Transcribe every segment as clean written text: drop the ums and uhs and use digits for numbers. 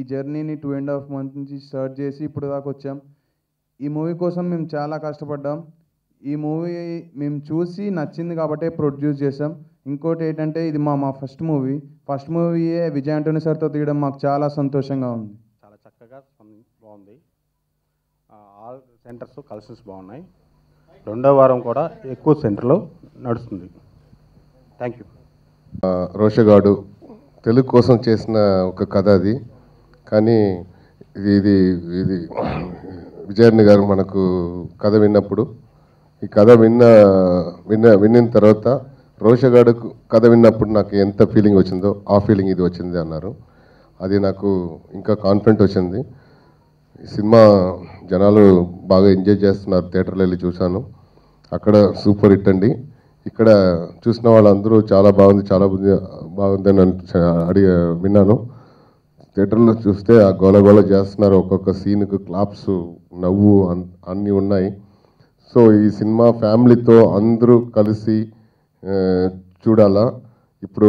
జర్నీని 2.5 months నుంచి start చేసి ఇప్పుడు దాకా వచ్చాం. ఈ మూవీ కోసం మేము చాలా కష్టపడ్డాం. ఈ మూవీ మేము చూసి నచ్చింది కాబట్టే ప్రొడ్యూస్ చేసాం. ఇంకోటి ఏంటంటే ఇది మా ఫస్ట్ మూవీయే విజయ్ ఆంటోనీ సార్తో తీయడం మాకు చాలా సంతోషంగా ఉంది. చాలా చక్కగా బాగుంది. ఆల్ సెంటర్స్ కలెక్షన్స్ బాగున్నాయి. రెండో వారం కూడా ఎక్కువ సెంటర్లో నడుస్తుంది. Thank you. రోషగాడు తెలుగు కోసం చేసిన ఒక కథ అది. కానీ ఇది విజయ్ గారు మనకు కథ విన్నప్పుడు, ఈ కథ విన్న తర్వాత రోషగాడు కథ విన్నప్పుడు నాకు ఎంత ఫీలింగ్ వచ్చిందో ఆ ఫీలింగ్ ఇది వచ్చింది అన్నారు. అది నాకు ఇంకా కాన్ఫిడెంట్ వచ్చింది. ఈ సినిమా జనాలు బాగా ఎంజాయ్ చేస్తున్నారు. థియేటర్లో వెళ్ళి చూశాను, అక్కడ సూపర్ హిట్ అండి. ఇక్కడ చూసిన వాళ్ళందరూ చాలా బాగుందని విన్నాను. థియేటర్లో చూస్తే ఆ గోల చేస్తున్నారు. ఒక్కొక్క సీన్కు క్లాప్స్, నవ్వు అన్నీ ఉన్నాయి. సో ఈ సినిమా ఫ్యామిలీతో అందరూ కలిసి చూడాలా. ఇప్పుడు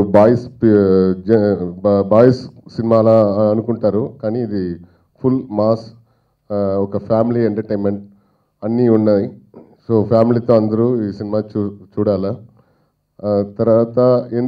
బాయ్స్ సినిమాలా అనుకుంటారు, కానీ ఇది ఫుల్ మాస్, ఒక ఫ్యామిలీ ఎంటర్టైన్మెంట్ అన్నీ ఉన్నాయి. సో ఫ్యామిలీతో అందరూ ఈ సినిమా చూడాలా. తర్వాత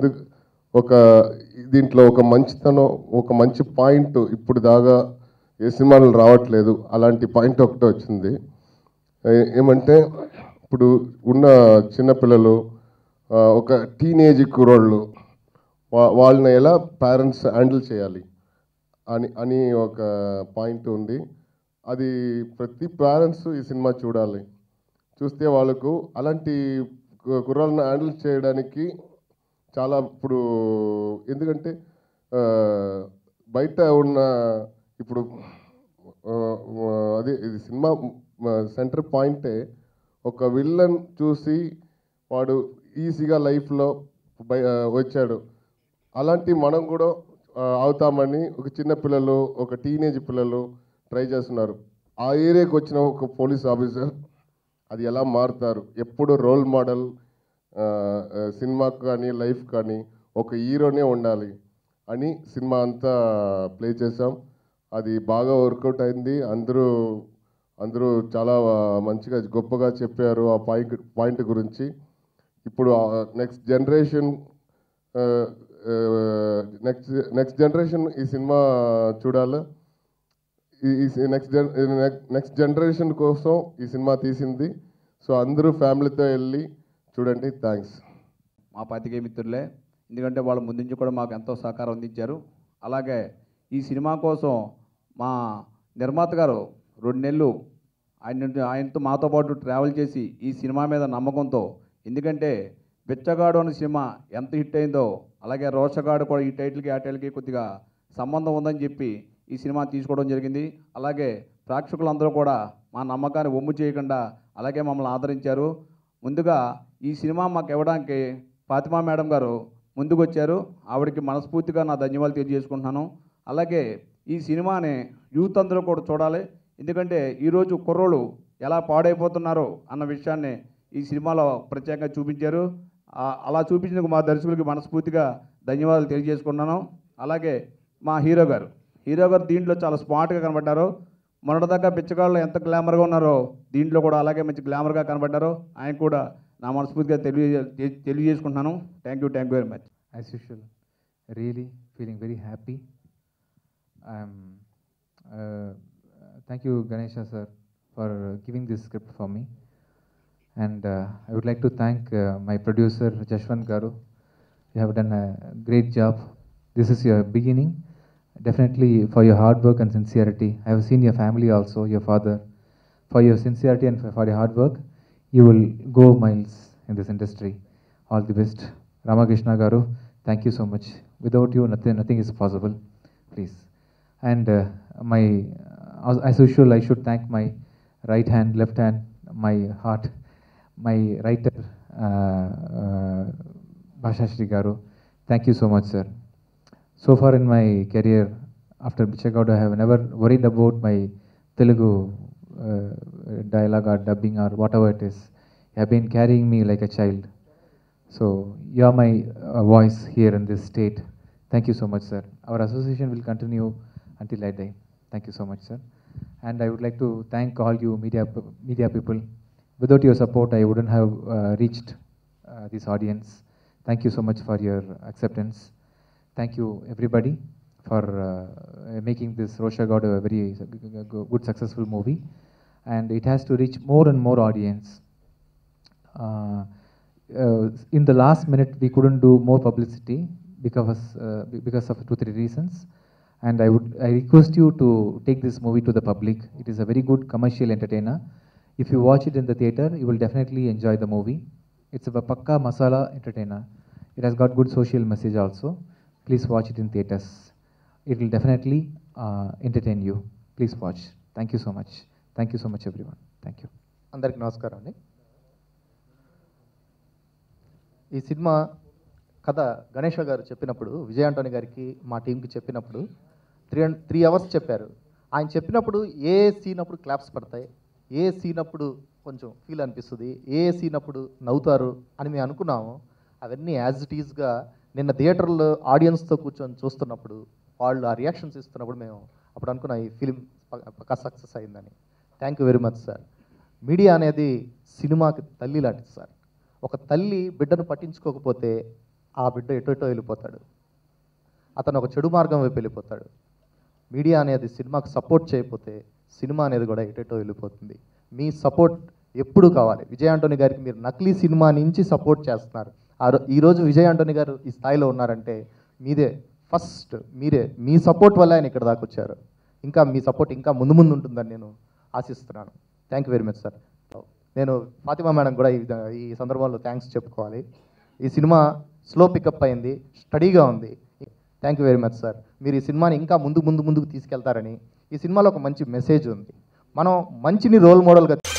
దీంట్లో ఒక మంచితనం, ఒక మంచి పాయింట్ ఇప్పుడు దాకా ఏ సినిమాలు రావట్లేదు. అలాంటి పాయింట్ ఒకటి వచ్చింది. ఏమంటే ఇప్పుడు ఉన్న చిన్నపిల్లలు, ఒక టీనేజ్ కుర్రోళ్ళు, వాళ్ళని ఎలా పేరెంట్స్ హ్యాండిల్ చేయాలి అని ఒక పాయింట్ ఉంది. అది ప్రతి పేరెంట్స్ ఈ సినిమా చూడాలి. చూస్తే వాళ్ళకు అలాంటి కుర్రాళ్ళని హ్యాండిల్ చేయడానికి చాలా ఇప్పుడు, ఎందుకంటే బయట ఉన్న ఇప్పుడు ఇది సినిమా సెంటర్ పాయింటే ఒక విల్లన్ చూసి వాడు ఈజీగా లైఫ్లో వచ్చాడు. అలాంటి మనం కూడా అవుతామని ఒక చిన్న పిల్లలు, ఒక టీనేజ్ పిల్లలు ట్రై చేస్తున్నారు. ఆ ఏరియాకి వచ్చిన ఒక పోలీస్ ఆఫీసర్ అది ఎలా మారుతారు, ఎప్పుడు రోల్ మోడల్ సినిమాకు కానీ లైఫ్ కానీ ఒక హీరోనే ఉండాలి అని సినిమా అంతా ప్లే చేసాం. అది బాగా వర్కౌట్ అయింది. అందరూ చాలా మంచిగా గొప్పగా చెప్పారు ఆ పాయింట్ గురించి. ఇప్పుడు నెక్స్ట్ జనరేషన్ ఈ సినిమా చూడాలి. నెక్స్ట్ జనరేషన్ కోసం ఈ సినిమా తీసింది. సో అందరూ ఫ్యామిలీతో వెళ్ళి చూడండి. థ్యాంక్స్. మా పాతికేయ మిత్రులే, ఎందుకంటే వాళ్ళ ముందు నుంచి కూడా మాకు ఎంతో సహకారం అందించారు. అలాగే ఈ సినిమా కోసం మా నిర్మాత గారు 2 నెలలు ఆయనతో మాతో పాటు ట్రావెల్ చేసి ఈ సినిమా మీద నమ్మకంతో, ఎందుకంటే బిచ్చగాడు అనే సినిమా ఎంత హిట్ అయిందో అలాగే రోషగాడు కూడా ఈ టైటిల్కి ఆ టైటిల్కి కొద్దిగా సంబంధం ఉందని చెప్పి ఈ సినిమా తీసుకోవడం జరిగింది. అలాగే ప్రేక్షకులందరూ కూడా మా నమ్మకాన్ని ఒమ్ము చేయకుండా అలాగే మమ్మల్ని ఆదరించారు. ముందుగా ఈ సినిమా మాకు ఇవ్వడానికి ఫాతిమా మేడం గారు ముందుకు వచ్చారు. ఆవిడకి మనస్ఫూర్తిగా నా ధన్యవాదాలు తెలియజేసుకుంటున్నాను. అలాగే ఈ సినిమాని యూత్ అందరూ కూడా చూడాలి. ఎందుకంటే ఈరోజు కుర్రోళ్ళు ఎలా పాడైపోతున్నారో అన్న విషయాన్ని ఈ సినిమాలో ప్రత్యేకంగా చూపించారు. అలా చూపించినందుకు మా దర్శకులకి మనస్ఫూర్తిగా ధన్యవాదాలు తెలియజేసుకున్నాను. అలాగే మా హీరో గారు దీంట్లో చాలా స్మార్ట్గా కనబడ్డారు. మొన్నటిదాకా బిచ్చగాళ్ళు ఎంత గ్లామర్గా ఉన్నారో దీంట్లో కూడా అలాగే మంచి గ్లామర్గా కనబడ్డారు. ఆయన కూడా నా మనస్ఫూర్తిగా తెలియజేసుకుంటున్నాను. Thank you very much. As usual, really feeling very happy. Thank you Ganesha sir for giving this script for me, and I would like to thank my producer Jashwant Garu. You have done a great job. This is your beginning, definitely, for your hard work and sincerity. I have seen your family also, your father. For your sincerity and for your hard work, you will go miles in this industry. All the best. Ramakrishna Garu, thank you so much. Without you, nothing is possible. Please. And as usual, I should thank my right hand, left hand, my heart, my writer, Bhasha Shri Garu. Thank you so much, sir. So far in my career, after Bichagauda, I have never worried about my Telugu dialogue or dubbing or whatever it is. You have been carrying me like a child. So you are my voice here in this state. Thank you so much, sir. Our association will continue until I die. Thank you so much, sir. And I would like to thank all you media people. Without your support, I wouldn't have reached this audience. Thank you so much for your acceptance. Thank you, everybody, for making this Roshagadu a very good, successful movie. And it has to reach more and more audience. In the last minute, we couldn't do more publicity because of 2-3 reasons. And I request you to take this movie to the public. It is a very good commercial entertainer. If you watch it in the theater, you will definitely enjoy the movie. It's a pakka masala entertainer. It has got good social message also. Please watch it in theaters. It will definitely entertain you. Please watch. Thank you so much. Thank you so much, everyone. Thank you. అందరికి నమస్కారం అండి. ఈ cinema కథ గణేష్ గారు చెప్పినప్పుడు, విజయ్ ఆంటోనీ గారికి మా టీంకి చెప్పినప్పుడు 3 అవర్స్ చెప్పారు. ఆయన చెప్పినప్పుడు ఏ సీన్ అప్పుడు క్లాప్స్ పడతాయి, ఏ సీన్ అప్పుడు కొంచెం ఫీల్ అనిపిస్తుంది, ఏ సీన్ అప్పుడు నవ్వుతారు అని మేము అనుకున్నాము. అవన్నీ యాజ్ ఇట్ ఈజ్గా నిన్న థియేటర్లో ఆడియన్స్తో కూర్చొని చూస్తున్నప్పుడు వాళ్ళు ఆ రియాక్షన్స్ ఇస్తున్నప్పుడు మేము అప్పుడు అనుకున్నాం ఈ ఫిలిం పక్కా సక్సెస్ అయిందని. Thank you very much sir. Media అనేది సినిమాకి తల్లి లాంటిది సార్. ఒక తల్లి బిడ్డను పట్టించుకోకపోతే ఆ బిడ్డ ఎటో వెళ్ళిపోతాడు, అతను ఒక చెడు మార్గం వైపు వెళ్ళిపోతాడు. మీడియా అనేది సినిమాకి సపోర్ట్ చేయకపోతే సినిమా అనేది కూడా ఎటో వెళ్ళిపోతుంది. మీ సపోర్ట్ ఎప్పుడు కావాలి. విజయ్ ఆంటోనీ గారికి మీరు నకిలీ సినిమా నుంచి సపోర్ట్ చేస్తున్నారు. ఈరోజు విజయ్ ఆంటోనీ గారు ఈ స్థాయిలో ఉన్నారంటే మీరే మీ సపోర్ట్ వల్ల ఆయన ఇక్కడ దాకా వచ్చారు. ఇంకా మీ సపోర్ట్ ఇంకా ముందు ఉంటుందని నేను ఆశిస్తున్నాను. Thank you very much sir. నేను ఫాతిమా మేడం కూడా ఈ సందర్భంలో థ్యాంక్స్ చెప్పుకోవాలి. ఈ సినిమా స్లో పికప్ అయింది, స్టడీగా ఉంది. Thank you very much sir. మీరు ఈ సినిమాని ఇంకా ముందుకు తీసుకెళ్తారని. ఈ సినిమాలో ఒక మంచి మెసేజ్ ఉంది. మనం మంచిని రోల్ మోడల్గా